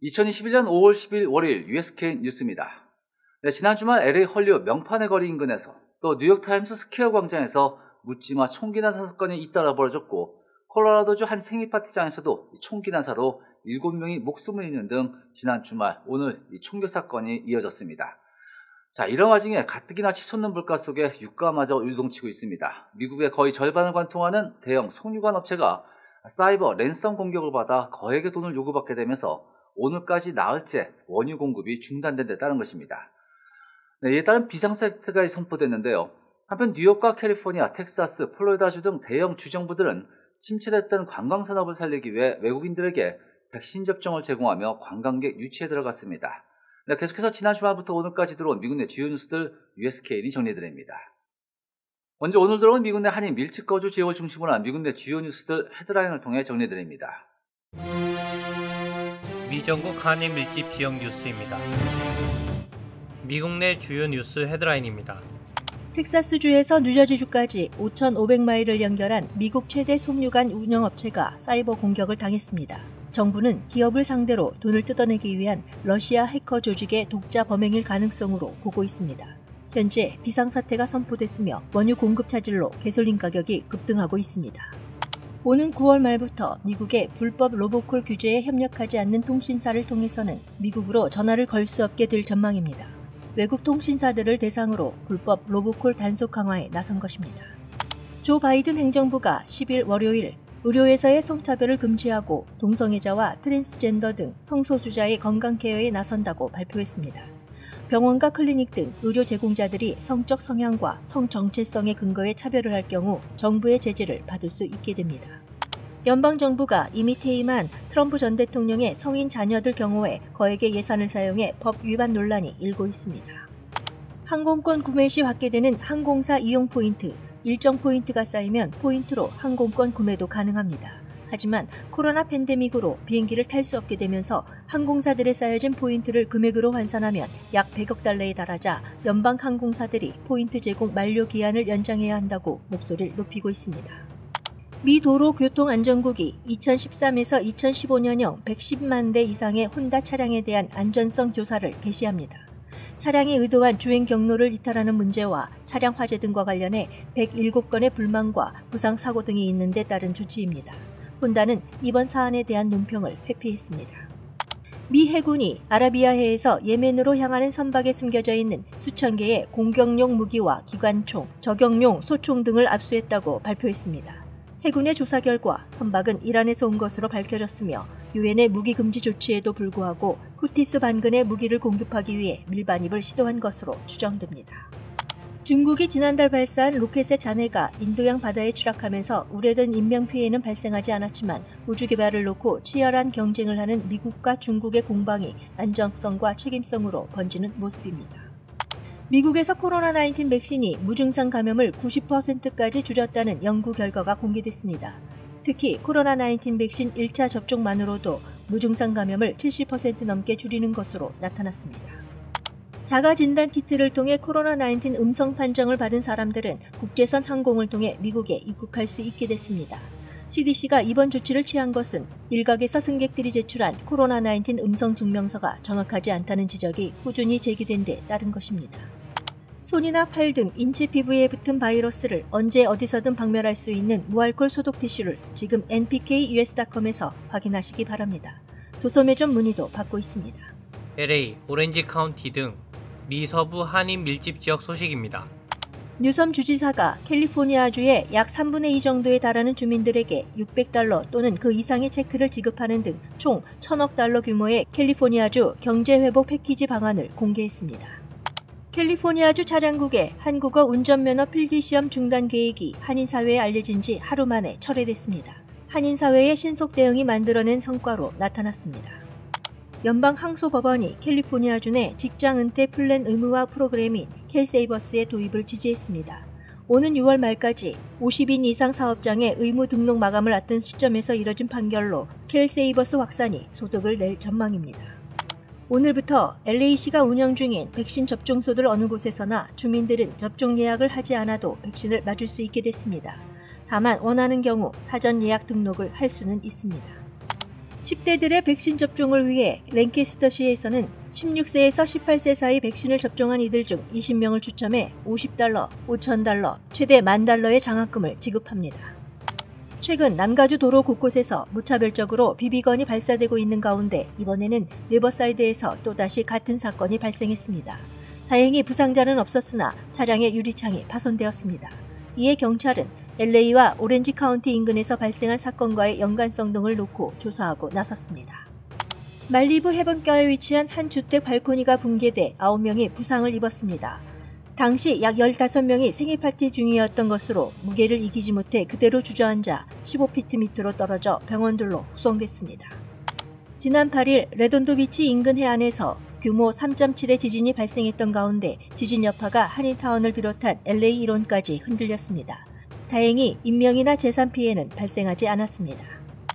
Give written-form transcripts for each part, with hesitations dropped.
2021년 5월 10일 월요일 USK 뉴스입니다. 네, 지난 주말 LA 헐리우드 명판의 거리 인근에서 또 뉴욕타임스 스퀘어 광장에서 묻지마 총기 난사 사건이 잇따라 벌어졌고, 콜로라도주 한 생일 파티장에서도 총기 난사로 7명이 목숨을 잃는 등 지난 주말 오늘 이 총격 사건이 이어졌습니다. 자, 이런 와중에 가뜩이나 치솟는 물가 속에 유가마저 요동치고 있습니다. 미국의 거의 절반을 관통하는 대형 송유관 업체가 사이버 랜섬 공격을 받아 거액의 돈을 요구받게 되면서 오늘까지 나흘째 원유 공급이 중단된 데 따른 것입니다. 네, 이에 따른 비상사태가 선포됐는데요. 한편 뉴욕과 캘리포니아, 텍사스, 플로리다주 등 대형 주정부들은 침체됐던 관광산업을 살리기 위해 외국인들에게 백신 접종을 제공하며 관광객 유치에 들어갔습니다. 네, 계속해서 지난 주말부터 오늘까지 들어온 미국 내 주요 뉴스들 USKN이 정리해드립니다. 먼저 오늘 들어온 미국 내 한인 밀집 거주 지역을 중심으로 한 미국 내 주요 뉴스들 헤드라인을 통해 정리해드립니다. 미전국 한인 밀집 지역 뉴스입니다. 미국 내 주요 뉴스 헤드라인입니다. 텍사스주에서 뉴저지주까지 5,500마일을 연결한 미국 최대 송유관 운영업체가 사이버 공격을 당했습니다. 정부는 기업을 상대로 돈을 뜯어내기 위한 러시아 해커 조직의 독자 범행일 가능성으로 보고 있습니다. 현재 비상사태가 선포됐으며 원유 공급 차질로 가솔린 가격이 급등하고 있습니다. 오는 9월 말부터 미국의 불법 로보콜 규제에 협력하지 않는 통신사를 통해서는 미국으로 전화를 걸 수 없게 될 전망입니다. 외국 통신사들을 대상으로 불법 로보콜 단속 강화에 나선 것입니다. 조 바이든 행정부가 10일 월요일 의료에서의 성차별을 금지하고 동성애자와 트랜스젠더 등 성소수자의 건강 케어에 나선다고 발표했습니다. 병원과 클리닉 등 의료 제공자들이 성적 성향과 성정체성의 근거에 차별을 할 경우 정부의 제재를 받을 수 있게 됩니다. 연방정부가 이미 퇴임한 트럼프 전 대통령의 성인 자녀들 경우에 거액의 예산을 사용해 법 위반 논란이 일고 있습니다. 항공권 구매 시 확대되는 항공사 이용 포인트, 일정 포인트가 쌓이면 포인트로 항공권 구매도 가능합니다. 하지만 코로나 팬데믹으로 비행기를 탈 수 없게 되면서 항공사들에 쌓여진 포인트를 금액으로 환산하면 약 100억 달러에 달하자 연방 항공사들이 포인트 제공 만료 기한을 연장해야 한다고 목소리를 높이고 있습니다. 미 도로교통안전국이 2013에서 2015년형 110만 대 이상의 혼다 차량에 대한 안전성 조사를 개시합니다. 차량이 의도한 주행 경로를 이탈하는 문제와 차량 화재 등과 관련해 107건의 불만과 부상 사고 등이 있는 데 따른 조치입니다. 혼다는 이번 사안에 대한 논평을 회피했습니다. 미 해군이 아라비아해에서 예멘으로 향하는 선박에 숨겨져 있는 수천 개의 공격용 무기와 기관총, 저격용 소총 등을 압수했다고 발표했습니다. 해군의 조사 결과 선박은 이란에서 온 것으로 밝혀졌으며 유엔의 무기 금지 조치에도 불구하고 후티스 반군의 무기를 공급하기 위해 밀반입을 시도한 것으로 추정됩니다. 중국이 지난달 발사한 로켓의 잔해가 인도양 바다에 추락하면서 우려된 인명피해는 발생하지 않았지만 우주 개발을 놓고 치열한 경쟁을 하는 미국과 중국의 공방이 안정성과 책임성으로 번지는 모습입니다. 미국에서 코로나19 백신이 무증상 감염을 90%까지 줄였다는 연구 결과가 공개됐습니다. 특히 코로나19 백신 1차 접종만으로도 무증상 감염을 70% 넘게 줄이는 것으로 나타났습니다. 자가진단 키트를 통해 코로나19 음성 판정을 받은 사람들은 국제선 항공을 통해 미국에 입국할 수 있게 됐습니다. CDC가 이번 조치를 취한 것은 일각에서 승객들이 제출한 코로나19 음성 증명서가 정확하지 않다는 지적이 꾸준히 제기된 데 따른 것입니다. 손이나 팔 등 인체 피부에 붙은 바이러스를 언제 어디서든 박멸할 수 있는 무알콜 소독 티슈를 지금 npkus.com에서 확인하시기 바랍니다. 도서 매점 문의도 받고 있습니다. LA, 오렌지 카운티 등 미 서부 한인 밀집 지역 소식입니다. 뉴섬 주지사가 캘리포니아주의 약 3분의 2 정도에 달하는 주민들에게 $600 또는 그 이상의 체크를 지급하는 등 총 1,000억 달러 규모의 캘리포니아주 경제회복 패키지 방안을 공개했습니다. 캘리포니아주 차량국의 한국어 운전면허 필기시험 중단 계획이 한인사회에 알려진 지 하루 만에 철회됐습니다. 한인사회의 신속 대응이 만들어낸 성과로 나타났습니다. 연방항소법원이 캘리포니아주 내 직장 은퇴 플랜 의무화 프로그램인 캘세이버스의 도입을 지지했습니다. 오는 6월 말까지 50인 이상 사업장의 의무 등록 마감을 앞둔 시점에서 이뤄진 판결로 캘세이버스 확산이 소득을 낼 전망입니다. 오늘부터 LA시가 운영 중인 백신 접종소들 어느 곳에서나 주민들은 접종 예약을 하지 않아도 백신을 맞을 수 있게 됐습니다. 다만 원하는 경우 사전 예약 등록을 할 수는 있습니다. 10대들의 백신 접종을 위해 랭캐스터시에서는 16세에서 18세 사이 백신을 접종한 이들 중 20명을 추첨해 $50, $5,000, 최대 $10,000의 장학금을 지급합니다. 최근 남가주 도로 곳곳에서 무차별적으로 비비건이 발사되고 있는 가운데 이번에는 리버사이드에서 또다시 같은 사건이 발생했습니다. 다행히 부상자는 없었으나 차량의 유리창이 파손되었습니다. 이에 경찰은 LA와 오렌지 카운티 인근에서 발생한 사건과의 연관성 등을 놓고 조사하고 나섰습니다. 말리부 해변가에 위치한 한 주택 발코니가 붕괴돼 9명이 부상을 입었습니다. 당시 약 15명이 생일 파티 중이었던 것으로 무게를 이기지 못해 그대로 주저앉아 15피트 밑으로 떨어져 병원들로 후송됐습니다. 지난 8일 레돈도 비치 인근 해안에서 규모 3.7의 지진이 발생했던 가운데 지진 여파가 한인타운을 비롯한 LA 일원까지 흔들렸습니다. 다행히 인명이나 재산 피해는 발생하지 않았습니다.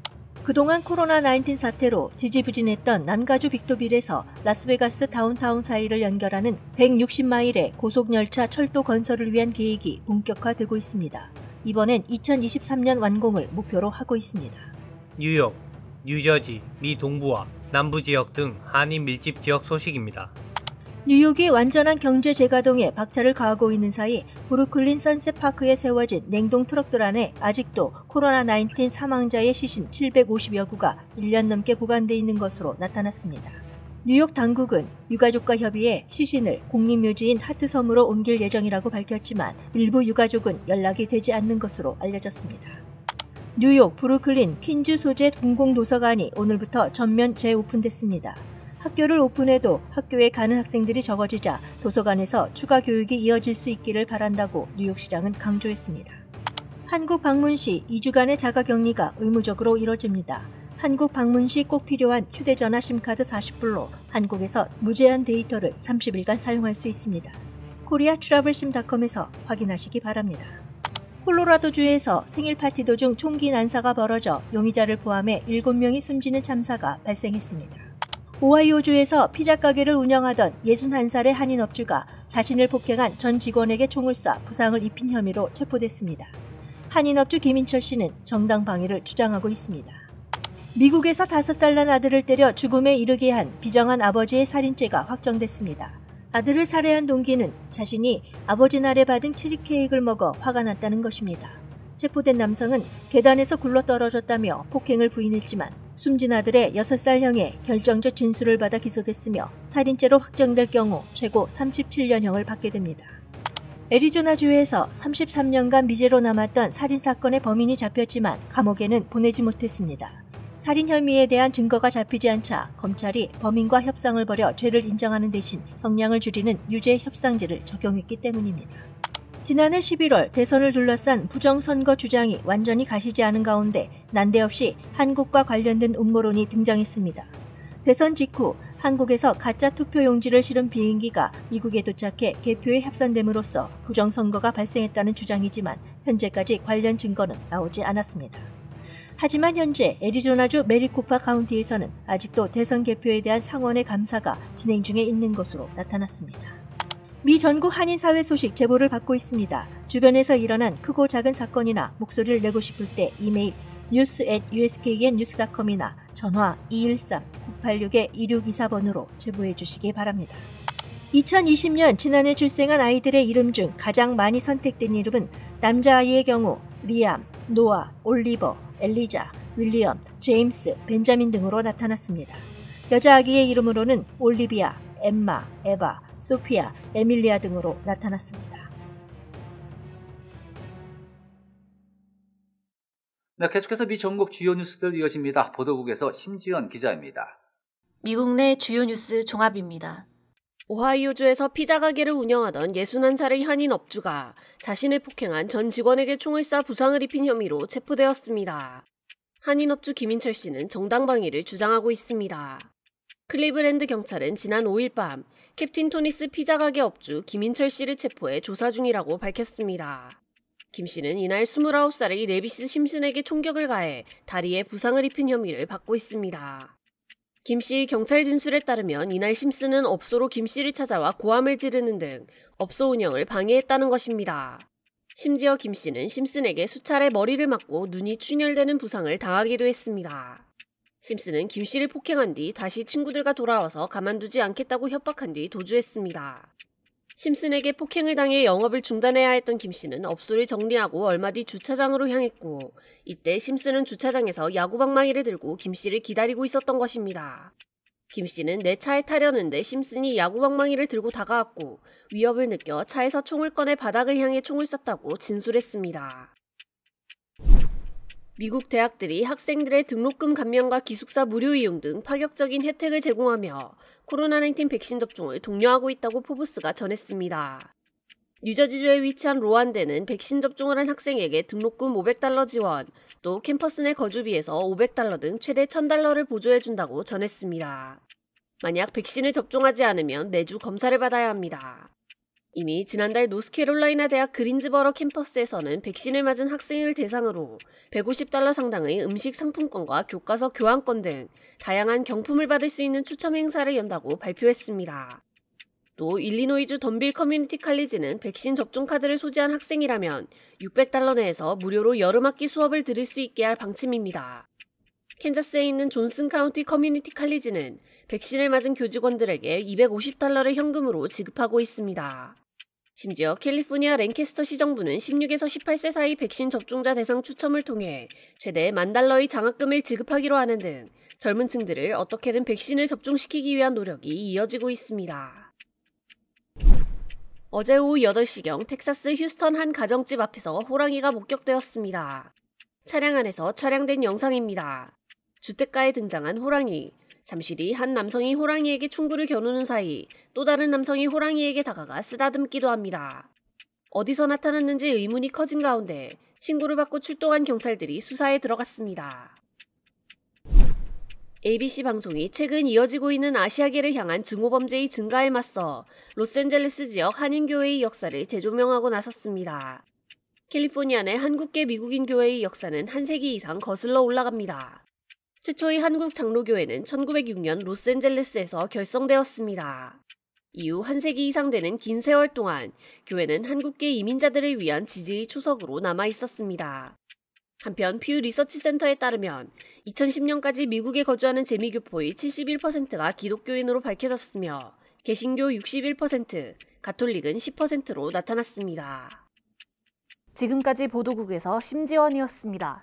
그동안 코로나19 사태로 지지부진했던 남가주 빅토빌에서 라스베가스 다운타운 사이를 연결하는 160마일의 고속열차 철도 건설을 위한 계획이 본격화되고 있습니다. 이번엔 2023년 완공을 목표로 하고 있습니다. 뉴욕, 뉴저지, 미 동부와 남부 지역 등 한인 밀집 지역 소식입니다. 뉴욕이 완전한 경제 재가동에 박차를 가하고 있는 사이 브루클린 선셋파크에 세워진 냉동 트럭들 안에 아직도 코로나19 사망자의 시신 750여 구가 1년 넘게 보관돼 있는 것으로 나타났습니다. 뉴욕 당국은 유가족과 협의해 시신을 국립묘지인 하트섬으로 옮길 예정이라고 밝혔지만 일부 유가족은 연락이 되지 않는 것으로 알려졌습니다. 뉴욕 브루클린 퀸즈 소재 공공도서관이 오늘부터 전면 재오픈됐습니다. 학교를 오픈해도 학교에 가는 학생들이 적어지자 도서관에서 추가 교육이 이어질 수 있기를 바란다고 뉴욕시장은 강조했습니다. 한국 방문 시 2주간의 자가격리가 의무적으로 이뤄집니다. 한국 방문 시 꼭 필요한 휴대전화 심카드 40불로 한국에서 무제한 데이터를 30일간 사용할 수 있습니다. 코리아트래블심닷컴에서 확인하시기 바랍니다. 콜로라도주에서 생일 파티 도중 총기 난사가 벌어져 용의자를 포함해 7명이 숨지는 참사가 발생했습니다. 오하이오주에서 피자 가게를 운영하던 61살의 한인 업주가 자신을 폭행한 전 직원에게 총을 쏴 부상을 입힌 혐의로 체포됐습니다. 한인 업주 김인철 씨는 정당 방위를 주장하고 있습니다. 미국에서 5살 난 아들을 때려 죽음에 이르게 한 비정한 아버지의 살인죄가 확정됐습니다. 아들을 살해한 동기는 자신이 아버지 날에 받은 치즈 케이크를 먹어 화가 났다는 것입니다. 체포된 남성은 계단에서 굴러떨어졌다며 폭행을 부인했지만 숨진 아들의 6살 형의 결정적 진술을 받아 기소됐으며 살인죄로 확정될 경우 최고 37년형을 받게 됩니다. 애리조나주에서 33년간 미제로 남았던 살인사건의 범인이 잡혔지만 감옥에는 보내지 못했습니다. 살인 혐의에 대한 증거가 잡히지 않자 검찰이 범인과 협상을 벌여 죄를 인정하는 대신 형량을 줄이는 유죄 협상제를 적용했기 때문입니다. 지난해 11월 대선을 둘러싼 부정선거 주장이 완전히 가시지 않은 가운데 난데없이 한국과 관련된 음모론이 등장했습니다. 대선 직후 한국에서 가짜 투표용지를 실은 비행기가 미국에 도착해 개표에 합산됨으로써 부정선거가 발생했다는 주장이지만 현재까지 관련 증거는 나오지 않았습니다. 하지만 현재 애리조나주 메리코파 카운티에서는 아직도 대선 개표에 대한 상원의 감사가 진행 중에 있는 것으로 나타났습니다. 미 전국 한인사회 소식 제보를 받고 있습니다. 주변에서 일어난 크고 작은 사건이나 목소리를 내고 싶을 때 이메일 news@usknnews.com이나 전화 213-986-2624번으로 제보해 주시기 바랍니다. 2020년 지난해 출생한 아이들의 이름 중 가장 많이 선택된 이름은 남자아이의 경우 리암, 노아, 올리버, 엘리자, 윌리엄, 제임스, 벤자민 등으로 나타났습니다. 여자아기의 이름으로는 올리비아, 엠마, 에바, 소피아, 에밀리아 등으로 나타났습니다. 네, 계속해서 미 전국 주요 뉴스들 이어집니다. 보도국에서 심지연 기자입니다. 미국 내 주요 뉴스 종합입니다. 오하이오주에서 피자 가게를 운영하던 61살의 한인 업주가 자신을 폭행한 전 직원에게 총을 쏴 부상을 입힌 혐의로 체포되었습니다. 한인 업주 김인철 씨는 정당 방위를 주장하고 있습니다. 클리브랜드 경찰은 지난 5일 밤 캡틴 토니스 피자 가게 업주 김인철 씨를 체포해 조사 중이라고 밝혔습니다. 김 씨는 이날 29살의 레비스 심슨에게 총격을 가해 다리에 부상을 입힌 혐의를 받고 있습니다. 김 씨 경찰 진술에 따르면 이날 심슨은 업소로 김 씨를 찾아와 고함을 지르는 등 업소 운영을 방해했다는 것입니다. 심지어 김 씨는 심슨에게 수차례 머리를 맞고 눈이 충혈되는 부상을 당하기도 했습니다. 심슨은 김 씨를 폭행한 뒤 다시 친구들과 돌아와서 가만두지 않겠다고 협박한 뒤 도주했습니다. 심슨에게 폭행을 당해 영업을 중단해야 했던 김 씨는 업소를 정리하고 얼마 뒤 주차장으로 향했고, 이때 심슨은 주차장에서 야구방망이를 들고 김 씨를 기다리고 있었던 것입니다. 김 씨는 내 차에 타려는데 심슨이 야구방망이를 들고 다가왔고 위협을 느껴 차에서 총을 꺼내 바닥을 향해 총을 쐈다고 진술했습니다. 미국 대학들이 학생들의 등록금 감면과 기숙사 무료 이용 등 파격적인 혜택을 제공하며 코로나19 백신 접종을 독려하고 있다고 포브스가 전했습니다. 뉴저지주에 위치한 로안대는 백신 접종을 한 학생에게 등록금 $500 지원, 또 캠퍼스 내 거주비에서 $500 등 최대 $1,000를 보조해준다고 전했습니다. 만약 백신을 접종하지 않으면 매주 검사를 받아야 합니다. 이미 지난달 노스캐롤라이나 대학 그린즈버러 캠퍼스에서는 백신을 맞은 학생을 대상으로 $150 상당의 음식 상품권과 교과서 교환권 등 다양한 경품을 받을 수 있는 추첨 행사를 연다고 발표했습니다. 또 일리노이주 던빌 커뮤니티 칼리지는 백신 접종 카드를 소지한 학생이라면 $600 내에서 무료로 여름학기 수업을 들을 수 있게 할 방침입니다. 캔자스에 있는 존슨 카운티 커뮤니티 칼리지는 백신을 맞은 교직원들에게 $250를 현금으로 지급하고 있습니다. 심지어 캘리포니아 랭캐스터 시정부는 16에서 18세 사이 백신 접종자 대상 추첨을 통해 최대 $10,000의 장학금을 지급하기로 하는 등 젊은 층들을 어떻게든 백신을 접종시키기 위한 노력이 이어지고 있습니다. 어제 오후 8시경 텍사스 휴스턴 한 가정집 앞에서 호랑이가 목격되었습니다. 차량 안에서 촬영된 영상입니다. 주택가에 등장한 호랑이. 잠시 뒤 한 남성이 호랑이에게 총구를 겨누는 사이 또 다른 남성이 호랑이에게 다가가 쓰다듬기도 합니다. 어디서 나타났는지 의문이 커진 가운데 신고를 받고 출동한 경찰들이 수사에 들어갔습니다. ABC 방송이 최근 이어지고 있는 아시아계를 향한 증오범죄의 증가에 맞서 로스앤젤레스 지역 한인교회의 역사를 재조명하고 나섰습니다. 캘리포니아 내 한국계 미국인 교회의 역사는 한 세기 이상 거슬러 올라갑니다. 최초의 한국 장로교회는 1906년 로스앤젤레스에서 결성되었습니다. 이후 한 세기 이상 되는 긴 세월 동안 교회는 한국계 이민자들을 위한 지지의 초석으로 남아 있었습니다. 한편 퓨 리서치 센터에 따르면 2010년까지 미국에 거주하는 재미교포의 71%가 기독교인으로 밝혀졌으며 개신교 61%, 가톨릭은 10%로 나타났습니다. 지금까지 보도국에서 심지원이었습니다.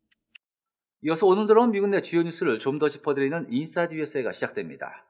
이어서 오늘 들어온 미국 내 주요 뉴스를 좀 더 짚어드리는 인사이드 USA가 시작됩니다.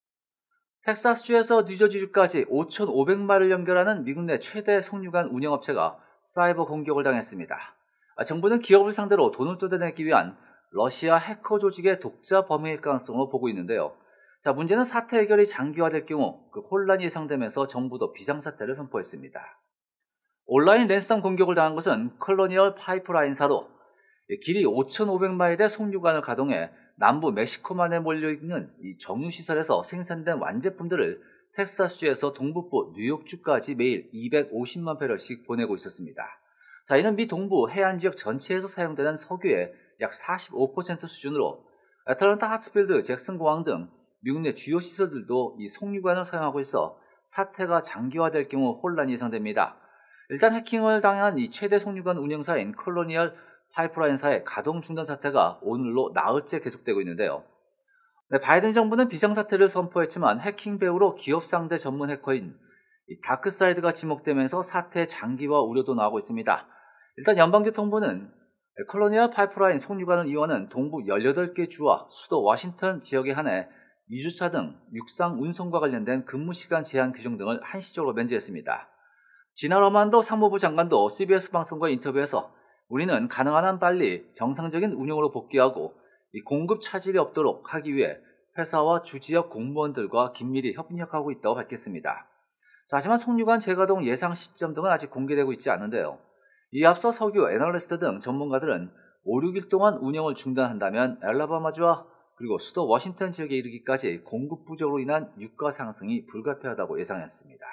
텍사스주에서 뉴저지주까지 5,500마일을 연결하는 미국 내 최대 송유관 운영업체가 사이버 공격을 당했습니다. 정부는 기업을 상대로 돈을 뜯어내기 위한 러시아 해커 조직의 독자 범행일 가능성으로 보고 있는데요. 문제는 사태 해결이 장기화될 경우 그 혼란이 예상되면서 정부도 비상사태를 선포했습니다. 온라인 랜섬 공격을 당한 것은 콜로니얼 파이프라인사로 길이 5,500마일의 송유관을 가동해 남부 멕시코만에 몰려있는 이 정유시설에서 생산된 완제품들을 텍사스주에서 동북부 뉴욕주까지 매일 250만 배럴씩 보내고 있었습니다. 이는 미 동부 해안지역 전체에서 사용되는 석유의 약 45% 수준으로 애틀랜타 하츠필드, 잭슨공항 등 미국 내 주요 시설들도 이 송유관을 사용하고 있어 사태가 장기화될 경우 혼란이 예상됩니다. 일단 해킹을 당한 이 최대 송유관 운영사인 콜로니얼 파이프라인사의 가동 중단 사태가 오늘로 나흘째 계속되고 있는데요. 바이든 정부는 비상사태를 선포했지만 해킹 배후로 기업 상대 전문 해커인 다크사이드가 지목되면서 사태의 장기화 우려도 나오고 있습니다. 일단 연방교통부는 콜로니얼 파이프라인 송유관을 이용하는 동부 18개 주와 수도 워싱턴 지역에 한해 유주차 등 육상 운송과 관련된 근무시간 제한 규정 등을 한시적으로 면제했습니다. 지나 러만도 상무부 장관도 CBS 방송과 인터뷰에서 우리는 가능한 한 빨리 정상적인 운영으로 복귀하고 이 공급 차질이 없도록 하기 위해 회사와 주지역 공무원들과 긴밀히 협력하고 있다고 밝혔습니다. 하지만 송유관 재가동 예상 시점 등은 아직 공개되고 있지 않은데요. 이에 앞서 석유, 애널리스트 등 전문가들은 5, 6일 동안 운영을 중단한다면 알라바마주와 그리고 수도 워싱턴 지역에 이르기까지 공급 부족으로 인한 유가 상승이 불가피하다고 예상했습니다.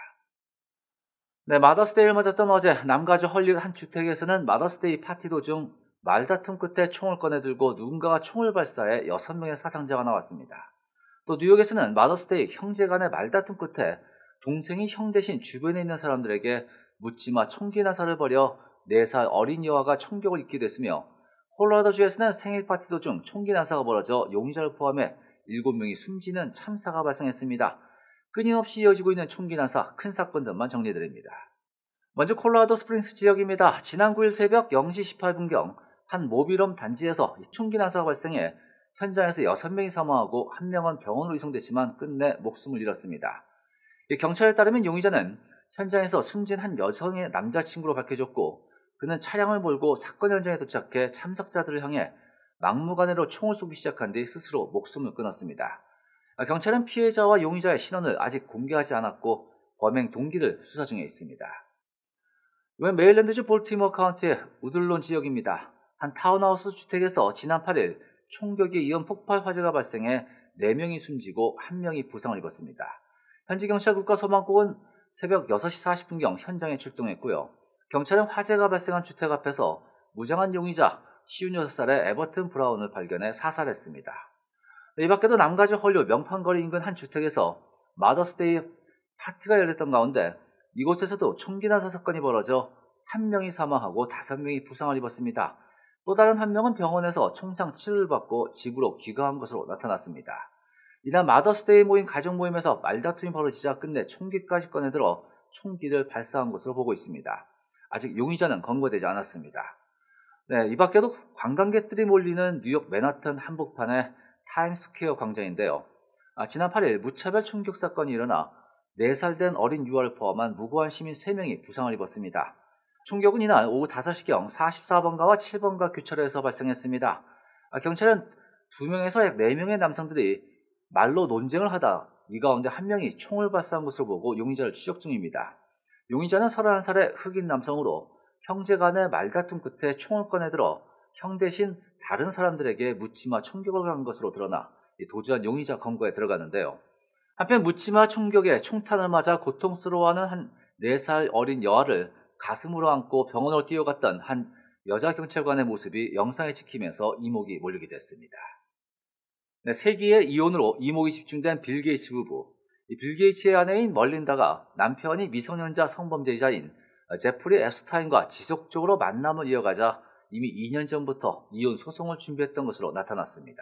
마더스데이를 맞았던 어제 남가주 헐리우드 한 주택에서는 마더스데이 파티 도중 말다툼 끝에 총을 꺼내들고 누군가가 총을 발사해 6명의 사상자가 나왔습니다. 또 뉴욕에서는 마더스데이 형제 간의 말다툼 끝에 동생이 형 대신 주변에 있는 사람들에게 묻지마 총기 나사를 벌여 4살 어린 여아가 총격을 입게 됐으며 콜로라도주에서는 생일 파티 도중 총기 난사가 벌어져 용의자를 포함해 7명이 숨지는 참사가 발생했습니다. 끊임없이 이어지고 있는 총기 난사, 큰 사건들만 정리해드립니다. 먼저 콜로라도 스프링스 지역입니다. 지난 9일 새벽 0시 18분경 한 모빌홈 단지에서 총기 난사가 발생해 현장에서 6명이 사망하고 1명은 병원으로 이송됐지만 끝내 목숨을 잃었습니다. 경찰에 따르면 용의자는 현장에서 숨진 한 여성의 남자친구로 밝혀졌고, 그는 차량을 몰고 사건 현장에 도착해 참석자들을 향해 막무가내로 총을 쏘기 시작한 뒤 스스로 목숨을 끊었습니다. 경찰은 피해자와 용의자의 신원을 아직 공개하지 않았고 범행 동기를 수사 중에 있습니다. 이번 메릴랜드주 볼티모어 카운티의 우들론 지역입니다. 한 타운하우스 주택에서 지난 8일 총격에 이은 폭발 화재가 발생해 4명이 숨지고 1명이 부상을 입었습니다. 현지 경찰 국가소방국은 새벽 6시 40분경 현장에 출동했고요. 경찰은 화재가 발생한 주택 앞에서 무장한 용의자 56살의 에버튼 브라운을 발견해 사살했습니다. 이 밖에도 남가주 헐리우드 명판거리 인근 한 주택에서 마더스데이 파티가 열렸던 가운데 이곳에서도 총기 난사 사건이 벌어져 1명이 사망하고 5명이 부상을 입었습니다. 또 다른 1명은 병원에서 총상 치료를 받고 집으로 귀가한 것으로 나타났습니다. 이날 마더스데이 모임 가족 모임에서 말다툼이 벌어지자 끝내 총기까지 꺼내들어 총기를 발사한 것으로 보고 있습니다. 아직 용의자는 검거되지 않았습니다. 이 밖에도 관광객들이 몰리는 뉴욕 맨하튼 한복판의 타임스퀘어 광장인데요. 지난 8일 무차별 총격 사건이 일어나 4살 된 어린 유아를 포함한 무고한 시민 3명이 부상을 입었습니다. 총격은 이날 오후 5시경 44번가와 7번가 교차로에서 발생했습니다. 경찰은 2명에서 약 4명의 남성들이 말로 논쟁을 하다 이 가운데 1명이 총을 발사한 것으로 보고 용의자를 추적 중입니다. 용의자는 31살의 흑인 남성으로 형제 간의 말다툼 끝에 총을 꺼내들어 형 대신 다른 사람들에게 묻지마 총격을 한 것으로 드러나 도주한 용의자 검거에 들어가는데요. 한편 묻지마 총격에 총탄을 맞아 고통스러워하는 한 4살 어린 여아를 가슴으로 안고 병원으로 뛰어갔던 한 여자 경찰관의 모습이 영상에 찍히면서 이목이 몰리게 됐습니다. 세기의 이혼으로 이목이 집중된 빌 게이츠 부부. 빌 게이츠의 아내인 멀린다가 남편이 미성년자 성범죄자인 제프리 앱스타인과 지속적으로 만남을 이어가자 이미 2년 전부터 이혼 소송을 준비했던 것으로 나타났습니다.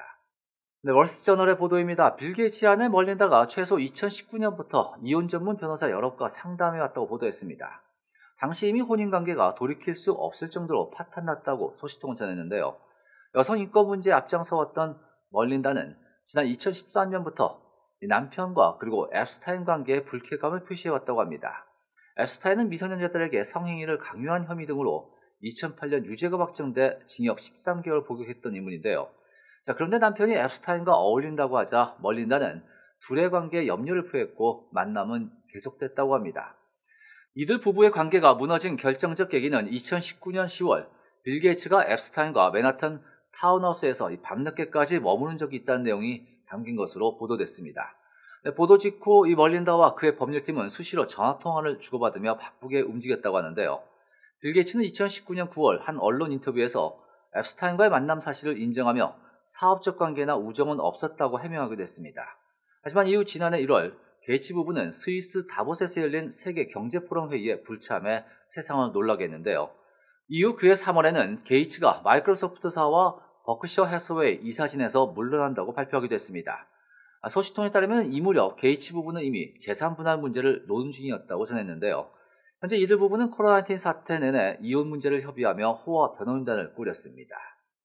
월스트저널의 보도입니다. 빌 게이츠의 아내 멀린다가 최소 2019년부터 이혼 전문 변호사 여럿과 상담해왔다고 보도했습니다. 당시 이미 혼인관계가 돌이킬 수 없을 정도로 파탄났다고 소식통은 전했는데요. 여성 인권 문제에 앞장서왔던 멀린다는 지난 2013년부터 남편과 그리고 앱스타인 관계에 불쾌감을 표시해왔다고 합니다. 앱스타인은 미성년자들에게 성행위를 강요한 혐의 등으로 2008년 유죄가 확정돼 징역 13개월 복역했던 인물인데요. 그런데 남편이 앱스타인과 어울린다고 하자 멀린다는 둘의 관계에 염려를 표했고 만남은 계속됐다고 합니다. 이들 부부의 관계가 무너진 결정적 계기는 2019년 10월 빌 게이츠가 앱스타인과 맨하튼 타운하우스에서 밤늦게까지 머무는 적이 있다는 내용이 담긴 것으로 보도됐습니다. 보도 직후 이 멀린다와 그의 법률팀은 수시로 전화통화를 주고받으며 바쁘게 움직였다고 하는데요. 빌 게이츠는 2019년 9월 한 언론 인터뷰에서 앱스타인과의 만남 사실을 인정하며 사업적 관계나 우정은 없었다고 해명하기도 했습니다. 하지만 이후 지난해 1월 게이츠 부부는 스위스 다보스에서 열린 세계 경제포럼 회의에 불참해 세상을 놀라게 했는데요. 이후 그해 3월에는 게이츠가 마이크로소프트사와 버크셔 해서웨이 이사진에서 물러난다고 발표하기도 했습니다. 소식통에 따르면 이 무렵 게이츠 부부는 이미 재산 분할 문제를 논의 중이었다고 전했는데요. 현재 이들 부부는 코로나19 사태 내내 이혼 문제를 협의하며 호화 변호인단을 꾸렸습니다.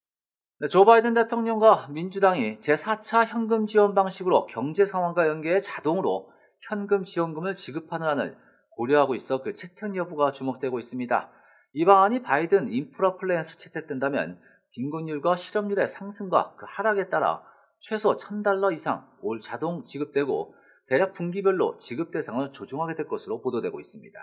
조 바이든 대통령과 민주당이 제4차 현금 지원 방식으로 경제 상황과 연계해 자동으로 현금 지원금을 지급하는 안을 고려하고 있어 그 채택 여부가 주목되고 있습니다. 이 방안이 바이든 인프라 플랜에서 채택된다면 빈곤율과 실업률의 상승과 그 하락에 따라 최소 $1,000 이상 올 자동 지급되고 대략 분기별로 지급 대상을 조정하게 될 것으로 보도되고 있습니다.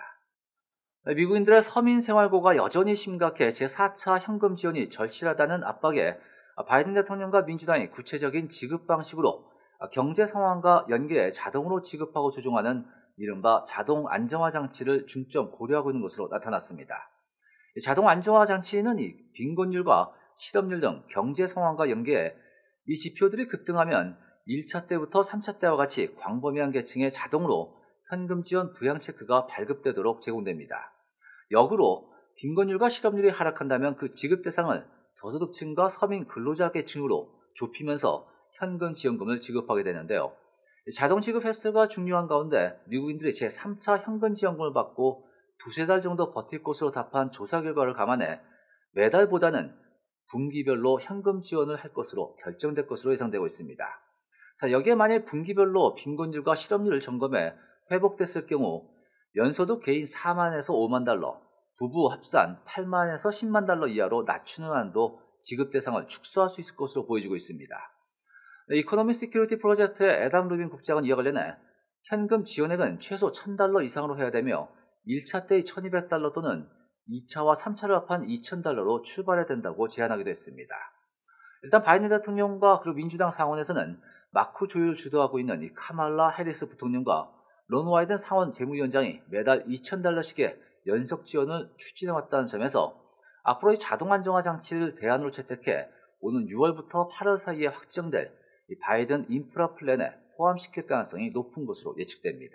미국인들의 서민 생활고가 여전히 심각해 제4차 현금 지원이 절실하다는 압박에 바이든 대통령과 민주당이 구체적인 지급 방식으로 경제 상황과 연계해 자동으로 지급하고 조정하는 이른바 자동 안정화 장치를 중점 고려하고 있는 것으로 나타났습니다. 자동 안정화 장치는 이 빈곤율과 실업률 등 경제 상황과 연계해 이 지표들이 급등하면 1차 때부터 3차 때와 같이 광범위한 계층에 자동으로 현금 지원 부양 체크가 발급되도록 제공됩니다. 역으로 빈곤율과 실업률이 하락한다면 그 지급 대상을 저소득층과 서민 근로자계층으로 좁히면서 현금 지원금을 지급하게 되는데요. 자동 지급 횟수가 중요한 가운데 미국인들이 제3차 현금 지원금을 받고 두세 달 정도 버틸 것으로 답한 조사 결과를 감안해 매달보다는 분기별로 현금 지원을 할 것으로 결정될 것으로 예상되고 있습니다. 자, 여기에 만약 분기별로 빈곤율과 실업률을 점검해 회복됐을 경우 연소득 개인 4만에서 5만 달러, 부부 합산 8만에서 10만 달러 이하로 낮추는 한도 지급 대상을 축소할 수 있을 것으로 보여지고 있습니다. 이코노미 시큐리티 프로젝트의 애담 루빈 국장은 이와 관련해 현금 지원액은 최소 1,000달러 이상으로 해야 되며 1차 때의 1,200달러 또는 2차와 3차를 합한 2,000달러로 출발해야 된다고 제안하기도 했습니다. 일단 바이든 대통령과 그리고 민주당 상원에서는 마크 조율을 주도하고 있는 이 카말라 해리스 부통령과 론 와이든 상원 재무위원장이 매달 2,000달러씩의 연속 지원을 추진해왔다는 점에서 앞으로 이 자동 안정화 장치를 대안으로 채택해 오는 6월부터 8월 사이에 확정될 이 바이든 인프라 플랜에 포함시킬 가능성이 높은 것으로 예측됩니다.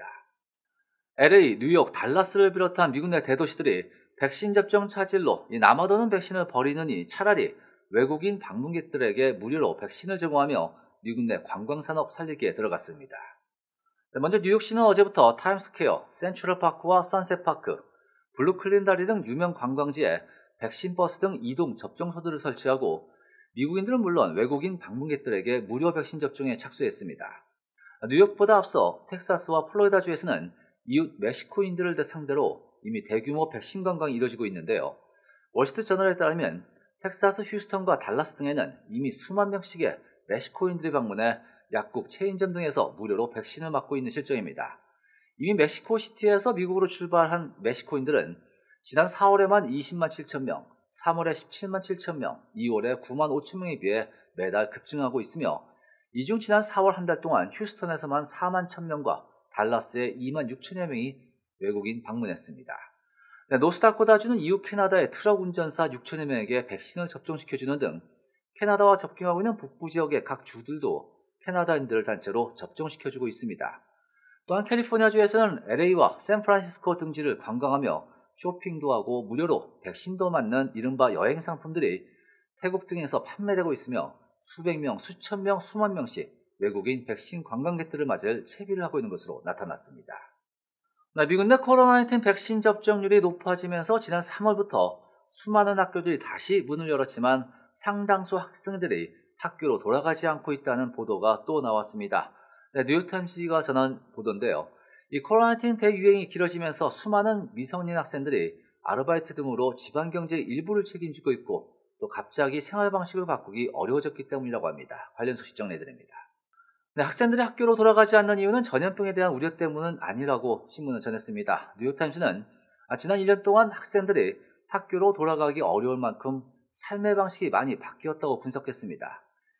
LA, 뉴욕, 달라스를 비롯한 미국 내 대도시들이 백신 접종 차질로 남아도는 백신을 버리느니 차라리 외국인 방문객들에게 무료로 백신을 제공하며 미국 내 관광산업 살리기에 들어갔습니다. 먼저 뉴욕시는 어제부터 타임스퀘어, 센트럴파크와 선셋파크, 블루클린 다리 등 유명 관광지에 백신 버스 등 이동 접종소들을 설치하고 미국인들은 물론 외국인 방문객들에게 무료 백신 접종에 착수했습니다. 뉴욕보다 앞서 텍사스와 플로리다주에서는 이웃 멕시코인들을 상대로 이미 대규모 백신 관광이 이뤄지고 있는데요. 월스트리트저널에 따르면 텍사스 휴스턴과 달라스 등에는 이미 수만 명씩의 멕시코인들이 방문해 약국, 체인점 등에서 무료로 백신을 맞고 있는 실정입니다. 이미 멕시코시티에서 미국으로 출발한 멕시코인들은 지난 4월에만 20만 7천 명, 3월에 17만 7천 명, 2월에 9만 5천 명에 비해 매달 급증하고 있으며 이 중 지난 4월 한 달 동안 휴스턴에서만 4만 1천 명과 달라스에 2만 6천여 명이 외국인 방문했습니다. 노스다코다주는 이웃 캐나다의 트럭 운전사 6천여 명에게 백신을 접종시켜주는 등 캐나다와 접경하고 있는 북부 지역의 각 주들도 캐나다인들을 단체로 접종시켜주고 있습니다. 또한 캘리포니아주에서는 LA와 샌프란시스코 등지를 관광하며 쇼핑도 하고 무료로 백신도 맞는 이른바 여행 상품들이 태국 등에서 판매되고 있으며 수백 명, 수천 명, 수만 명씩 외국인 백신 관광객들을 맞을 채비를 하고 있는 것으로 나타났습니다. 미국 내 코로나19 백신 접종률이 높아지면서 지난 3월부터 수많은 학교들이 다시 문을 열었지만 상당수 학생들이 학교로 돌아가지 않고 있다는 보도가 또 나왔습니다. 뉴욕타임스가 전한 보도인데요. 이 코로나19 대유행이 길어지면서 수많은 미성년 학생들이 아르바이트 등으로 집안 경제의 일부를 책임지고 있고 또 갑자기 생활 방식을 바꾸기 어려워졌기 때문이라고 합니다. 관련 소식 정리해드립니다. 학생들이 학교로 돌아가지 않는 이유는 전염병에 대한 우려 때문은 아니라고 신문은 전했습니다. 뉴욕타임스는 지난 1년 동안 학생들이 학교로 돌아가기 어려울 만큼 삶의 방식이 많이 바뀌었다고 분석했습니다.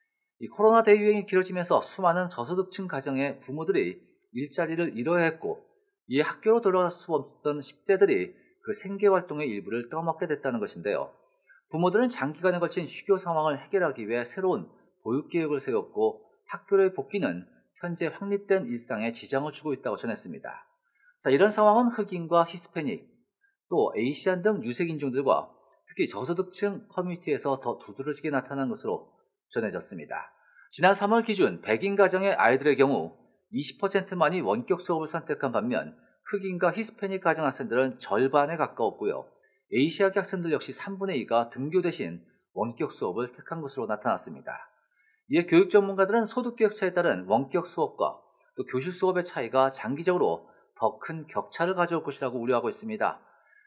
이 코로나 대유행이 길어지면서 수많은 저소득층 가정의 부모들이 일자리를 잃어야 했고 이에 학교로 돌아갈 수 없었던 10대들이 그 생계활동의 일부를 떠먹게 됐다는 것인데요. 부모들은 장기간에 걸친 휴교 상황을 해결하기 위해 새로운 보육계획을 세웠고 학교의 복귀는 현재 확립된 일상에 지장을 주고 있다고 전했습니다. 이런 상황은 흑인과 히스패닉, 또 에이시안 등 유색인종들과 특히 저소득층 커뮤니티에서 더 두드러지게 나타난 것으로 전해졌습니다. 지난 3월 기준 백인 가정의 아이들의 경우 20%만이 원격 수업을 선택한 반면 흑인과 히스패닉 가정 학생들은 절반에 가까웠고요. 에이시아계 학생들 역시 3분의 2가 등교 대신 원격 수업을 택한 것으로 나타났습니다. 이에 교육 전문가들은 소득계획차에 따른 원격 수업과 또 교실 수업의 차이가 장기적으로 더 큰 격차를 가져올 것이라고 우려하고 있습니다.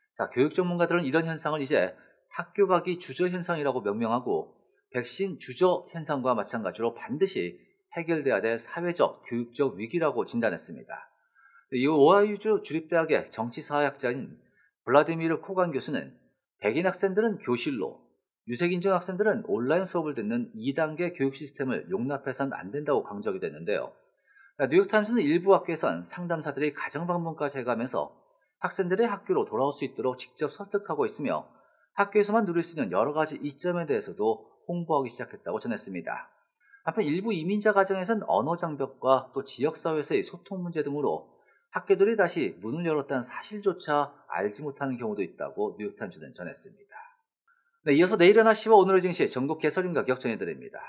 교육 전문가들은 이런 현상을 이제 학교 가기 주저 현상이라고 명명하고 백신 주저 현상과 마찬가지로 반드시 해결돼야 될 사회적, 교육적 위기라고 진단했습니다. 이 오하이오주 주립대학의 정치사회학자인 블라디미르 코간 교수는 백인 학생들은 교실로, 유색인종 학생들은 온라인 수업을 듣는 2단계 교육 시스템을 용납해서는 안 된다고 강조하게 됐는데요. 뉴욕타임스는 일부 학교에선 상담사들이 가정방문까지 해가면서 학생들의 학교로 돌아올 수 있도록 직접 설득하고 있으며 학교에서만 누릴 수 있는 여러 가지 이점에 대해서도 홍보하기 시작했다고 전했습니다. 한편 일부 이민자 가정에서는 언어 장벽과 또 지역사회에서의 소통 문제 등으로 학교들이 다시 문을 열었다는 사실조차 알지 못하는 경우도 있다고 뉴욕타임스는 전했습니다. 네, 이어서 내일의 날씨와 오늘의 증시의 전국 개설인 가격 전해드립니다.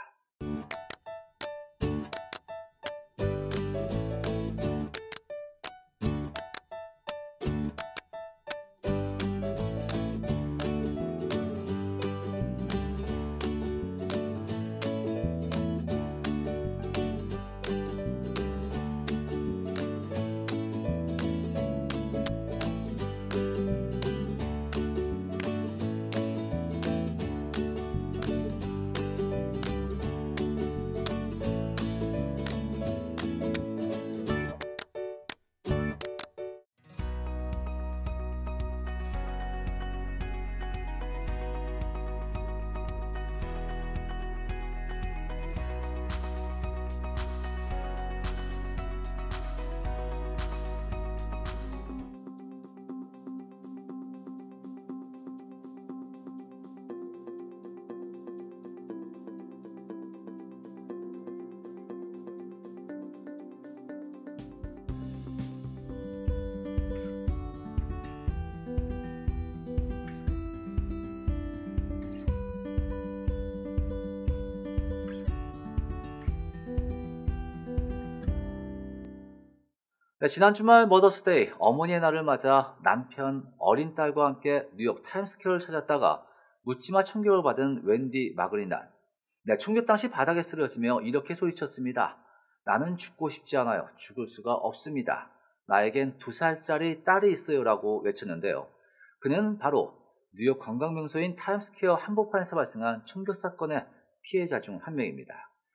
네, 지난 주말 머더스데이 어머니의 날을 맞아 남편, 어린 딸과 함께 뉴욕 타임스퀘어를 찾았다가 묻지마 총격을 받은 웬디 마그리난. 네, 총격 당시 바닥에 쓰러지며 이렇게 소리쳤습니다. 나는 죽고 싶지 않아요. 죽을 수가 없습니다. 나에겐 2살짜리 딸이 있어요 라고 외쳤는데요. 그는 바로 뉴욕 관광명소인 타임스퀘어 한복판에서 발생한 총격 사건의 피해자 중 한 명입니다.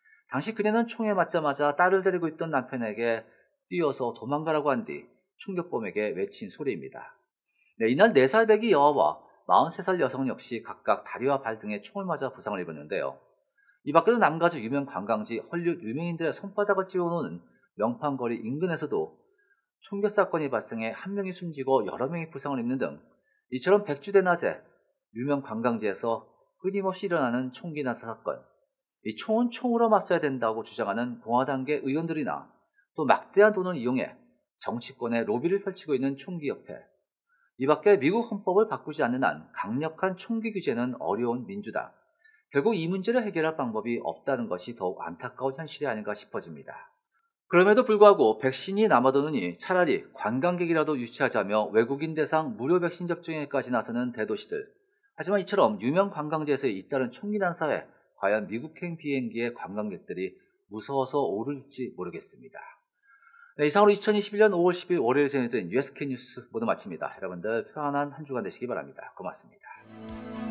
당시 그녀는 총에 맞자마자 딸을 데리고 있던 남편에게 뛰어서 도망가라고 한 뒤 총격범에게 외친 소리입니다. 네, 이날 4살 배기 여아와 43살 여성 역시 각각 다리와 발 등에 총을 맞아 부상을 입었는데요. 이 밖에도 남가주 유명 관광지 헐리우드 유명인들의 손바닥을 찍어놓는 명판거리 인근에서도 총격 사건이 발생해 한 명이 숨지고 여러 명이 부상을 입는 등 이처럼 백주대낮에 유명 관광지에서 끊임없이 일어나는 총기 난사 사건. 이 총은 총으로 맞서야 된다고 주장하는 공화당계 의원들이나 또 막대한 돈을 이용해 정치권의 로비를 펼치고 있는 총기협회. 이 밖에 미국 헌법을 바꾸지 않는 한 강력한 총기 규제는 어려운 민주당. 결국 이 문제를 해결할 방법이 없다는 것이 더욱 안타까운 현실이 아닌가 싶어집니다. 그럼에도 불구하고 백신이 남아도느니 차라리 관광객이라도 유치하자며 외국인 대상 무료 백신 접종에까지 나서는 대도시들. 하지만 이처럼 유명 관광지에서의 잇따른 총기 난사에 과연 미국행 비행기의 관광객들이 무서워서 오를지 모르겠습니다. 네, 이상으로 2021년 5월 10일 월요일 전해드린 USK 뉴스 모두 마칩니다. 여러분들 편안한 한 주간 되시기 바랍니다. 고맙습니다.